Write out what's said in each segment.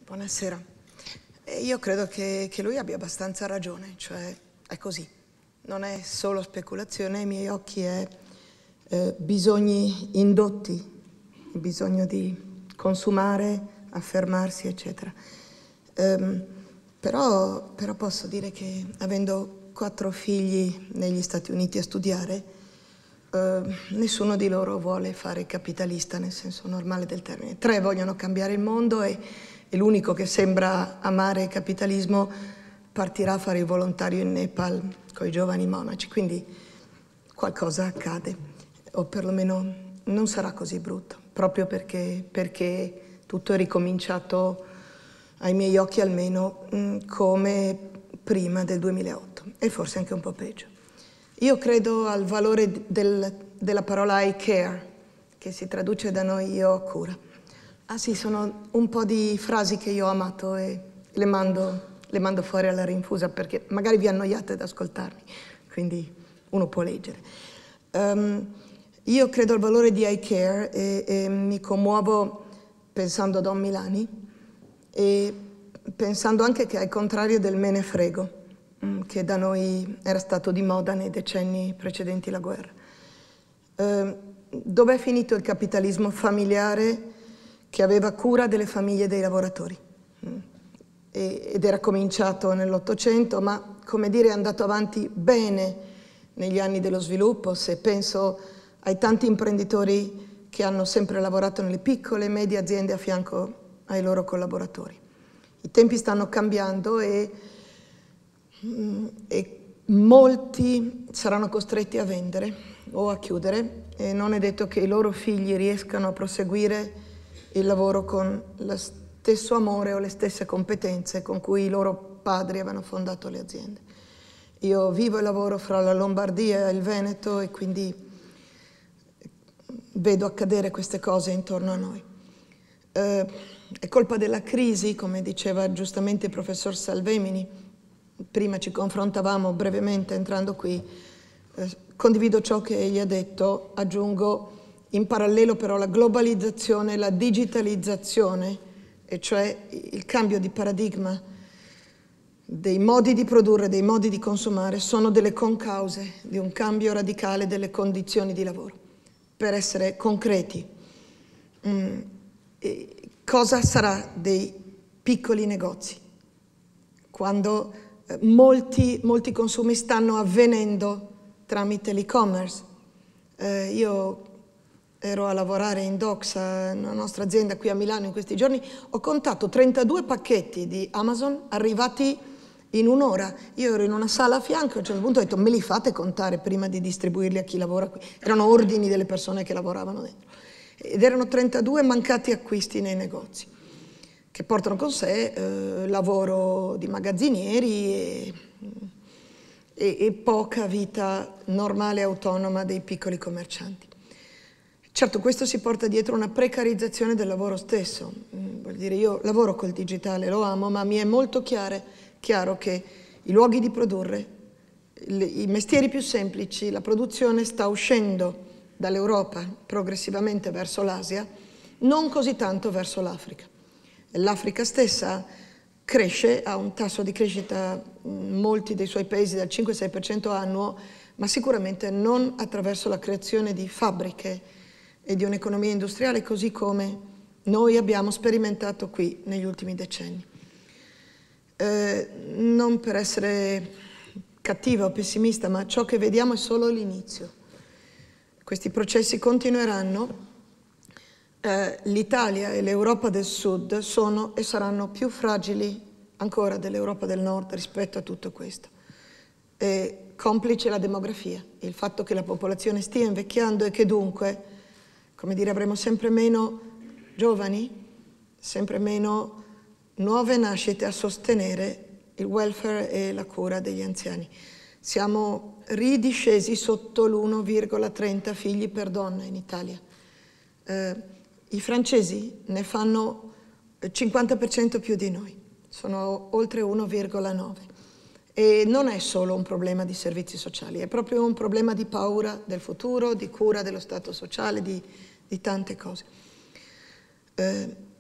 Buonasera. Io credo che lui abbia abbastanza ragione, cioè è così. Non è solo speculazione, ai miei occhi è bisogni indotti, il bisogno di consumare, affermarsi, eccetera. Però posso dire che avendo 4 figli negli Stati Uniti a studiare, nessuno di loro vuole fare capitalista nel senso normale del termine. 3 vogliono cambiare il mondo e l'unico che sembra amare il capitalismo partirà a fare il volontario in Nepal con i giovani monaci, quindi qualcosa accade, o perlomeno non sarà così brutto, proprio perché tutto è ricominciato, ai miei occhi almeno, come prima del 2008 e forse anche un po' peggio. Io credo al valore della parola I care, che si traduce da noi io ho cura. Ah sì, sono un po' di frasi che io ho amato e le mando fuori alla rinfusa perché magari vi annoiate ad ascoltarmi, quindi uno può leggere. Io credo al valore di I care e mi commuovo pensando a Don Milani e pensando anche che è il contrario del me ne frego, che da noi era stato di moda nei decenni precedenti la guerra. Dov'è finito il capitalismo familiare che aveva cura delle famiglie dei lavoratori? Ed era cominciato nell'Ottocento, ma come dire è andato avanti bene negli anni dello sviluppo, se penso ai tanti imprenditori che hanno sempre lavorato nelle piccole e medie aziende a fianco ai loro collaboratori. I tempi stanno cambiando e molti saranno costretti a vendere o a chiudere e non è detto che i loro figli riescano a proseguire il lavoro con lo stesso amore o le stesse competenze con cui i loro padri avevano fondato le aziende. Io vivo e lavoro fra la Lombardia e il Veneto e quindi vedo accadere queste cose intorno a noi. È colpa della crisi, come diceva giustamente il professor Salvemini. Prima ci confrontavamo brevemente entrando qui, condivido ciò che egli ha detto, aggiungo in parallelo però la globalizzazione, la digitalizzazione, e cioè il cambio di paradigma dei modi di produrre, dei modi di consumare, sono delle concause di un cambio radicale delle condizioni di lavoro. Per essere concreti, cosa sarà dei piccoli negozi quando molti consumi stanno avvenendo tramite l'e-commerce? Io ero a lavorare in Doxa, una nostra azienda qui a Milano in questi giorni, ho contato 32 pacchetti di Amazon arrivati in un'ora. Io ero in una sala a fianco e a un certo punto ho detto me li fate contare prima di distribuirli a chi lavora qui. Erano ordini delle persone che lavoravano dentro. Ed erano 32 mancati acquisti nei negozi, che portano con sé lavoro di magazzinieri e poca vita normale e autonoma dei piccoli commercianti. Certo, questo si porta dietro una precarizzazione del lavoro stesso. Vuol dire, io lavoro col digitale, lo amo, ma mi è molto chiaro che i luoghi di produrre, i mestieri più semplici, la produzione sta uscendo dall'Europa progressivamente verso l'Asia, non così tanto verso l'Africa. L'Africa stessa cresce, ha un tasso di crescita in molti dei suoi paesi del 5-6% annuo, ma sicuramente non attraverso la creazione di fabbriche e di un'economia industriale così come noi abbiamo sperimentato qui negli ultimi decenni. Non per essere cattiva o pessimista, ma ciò che vediamo è solo l'inizio. Questi processi continueranno. L'Italia e l'Europa del Sud sono e saranno più fragili ancora dell'Europa del Nord rispetto a tutto questo. Complice la demografia, il fatto che la popolazione stia invecchiando e che dunque, come dire, avremo sempre meno giovani, sempre meno nuove nascite a sostenere il welfare e la cura degli anziani. Siamo ridiscesi sotto l'1,30 figli per donna in Italia. I francesi ne fanno 50% più di noi, sono oltre 1,9. E non è solo un problema di servizi sociali, è proprio un problema di paura del futuro, di cura dello stato sociale, di tante cose.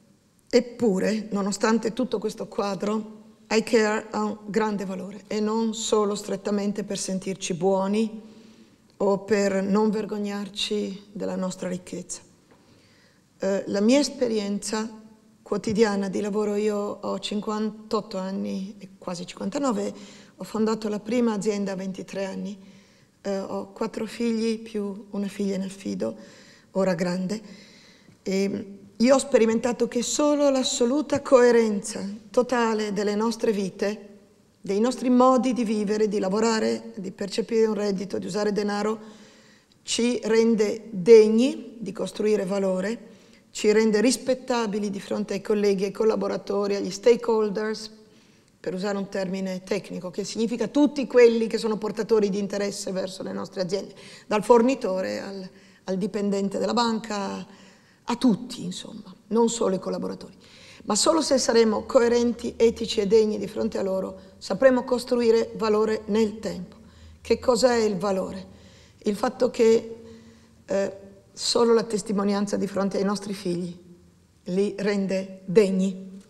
Eppure, nonostante tutto questo quadro, I Care ha un grande valore, e non solo strettamente per sentirci buoni o per non vergognarci della nostra ricchezza. La mia esperienza quotidiana di lavoro, io ho 58 anni e quasi 59, ho fondato la prima azienda a 23 anni, ho 4 figli più una figlia in affido, ora grande, e io ho sperimentato che solo l'assoluta coerenza totale delle nostre vite, dei nostri modi di vivere, di lavorare, di percepire un reddito, di usare denaro, ci rende degni di costruire valore, ci rende rispettabili di fronte ai colleghi, ai collaboratori, agli stakeholders, per usare un termine tecnico, che significa tutti quelli che sono portatori di interesse verso le nostre aziende, dal fornitore al dipendente della banca, a tutti, insomma, non solo i collaboratori. Ma solo se saremo coerenti, etici e degni di fronte a loro, sapremo costruire valore nel tempo. Che cos'è il valore? Il fatto che solo la testimonianza di fronte ai nostri figli li rende degni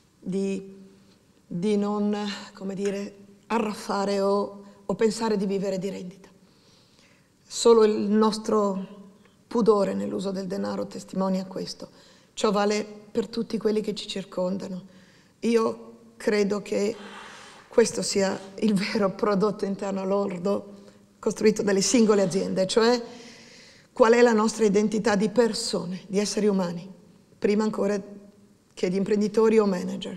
di non, come dire, arraffare o pensare di vivere di rendita. Solo il nostro pudore nell'uso del denaro testimonia questo. Ciò vale per tutti quelli che ci circondano. Io credo che questo sia il vero prodotto interno lordo costruito dalle singole aziende, cioè qual è la nostra identità di persone, di esseri umani, prima ancora che di imprenditori o manager.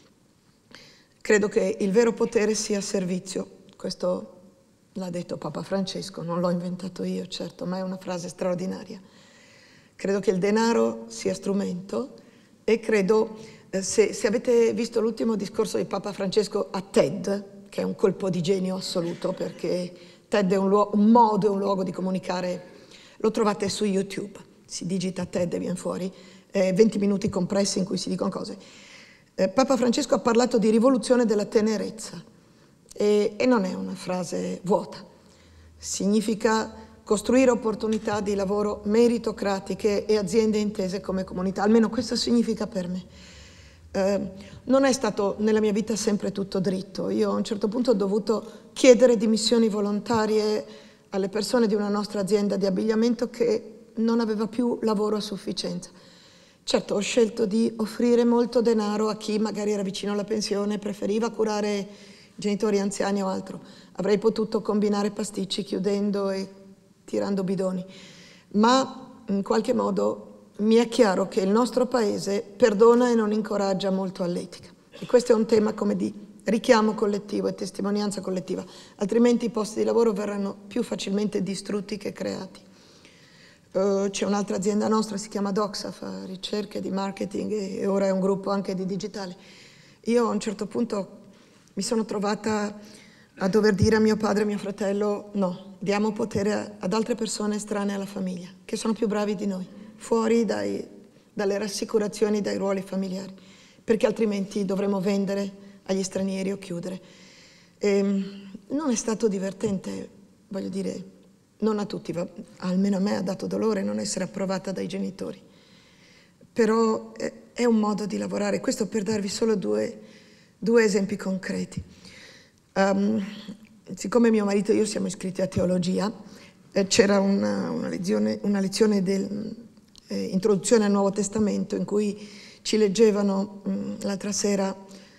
Credo che il vero potere sia servizio. Questo l'ha detto Papa Francesco, non l'ho inventato io, certo, ma è una frase straordinaria. Credo che il denaro sia strumento e credo, se avete visto l'ultimo discorso di Papa Francesco a TED, che è un colpo di genio assoluto, perché TED è un modo e un luogo di comunicare, lo trovate su YouTube, si digita TED e viene fuori, 20 minuti compressi in cui si dicono cose. Papa Francesco ha parlato di rivoluzione della tenerezza e non è una frase vuota, significa costruire opportunità di lavoro meritocratiche e aziende intese come comunità, almeno questo significa per me. Non è stato nella mia vita sempre tutto dritto, io a un certo punto ho dovuto chiedere dimissioni volontarie alle persone di una nostra azienda di abbigliamento che non aveva più lavoro a sufficienza. Certo, ho scelto di offrire molto denaro a chi magari era vicino alla pensione, preferiva curare genitori anziani o altro. Avrei potuto combinare pasticci chiudendo e tirando bidoni, ma in qualche modo mi è chiaro che il nostro paese perdona e non incoraggia molto all'etica. E questo è un tema come di richiamo collettivo e testimonianza collettiva, altrimenti i posti di lavoro verranno più facilmente distrutti che creati. C'è un'altra azienda nostra, si chiama Doxa, fa ricerche di marketing e ora è un gruppo anche di digitale. Io a un certo punto mi sono trovata a dover dire a mio padre e a mio fratello no, diamo potere ad altre persone estranee alla famiglia, che sono più bravi di noi, fuori dalle rassicurazioni, dai ruoli familiari, perché altrimenti dovremo vendere agli stranieri o chiudere. Non è stato divertente, voglio dire, non a tutti, almeno a me ha dato dolore non essere approvata dai genitori, però è un modo di lavorare. Questo per darvi solo due esempi concreti. Siccome mio marito e io siamo iscritti a teologia, c'era una lezione dell'introduzione al Nuovo Testamento in cui ci leggevano l'altra sera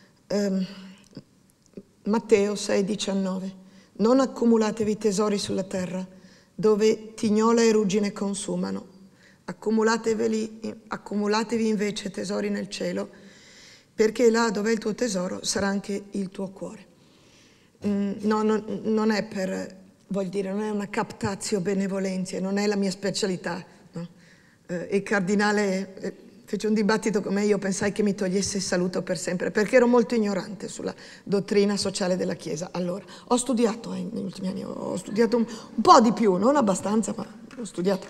Matteo 6,19. Non accumulatevi tesori sulla terra, dove tignola e ruggine consumano. Accumulatevi invece tesori nel cielo, perché là dove è il tuo tesoro sarà anche il tuo cuore. No, non è per, voglio dire, non è una captatio benevolentia, non è la mia specialità. No? Il cardinale fece un dibattito con me, io pensai che mi togliesse il saluto per sempre, perché ero molto ignorante sulla dottrina sociale della Chiesa. Allora, ho studiato negli ultimi anni, ho studiato un po' di più, non abbastanza, ma ho studiato.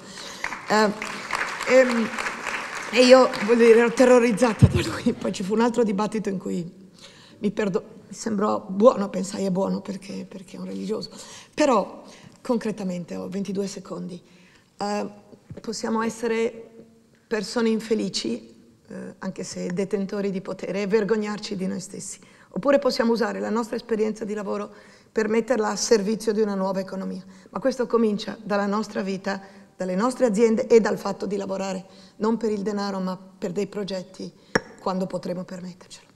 E io, voglio dire, ero terrorizzata da lui. Poi ci fu un altro dibattito in cui mi sembrò buono, pensai è buono perché è un religioso. Però, concretamente, ho 22 secondi, possiamo essere persone infelici anche se detentori di potere, e vergognarci di noi stessi. Oppure possiamo usare la nostra esperienza di lavoro per metterla a servizio di una nuova economia. Ma questo comincia dalla nostra vita, dalle nostre aziende e dal fatto di lavorare non per il denaro ma per dei progetti quando potremo permettercelo.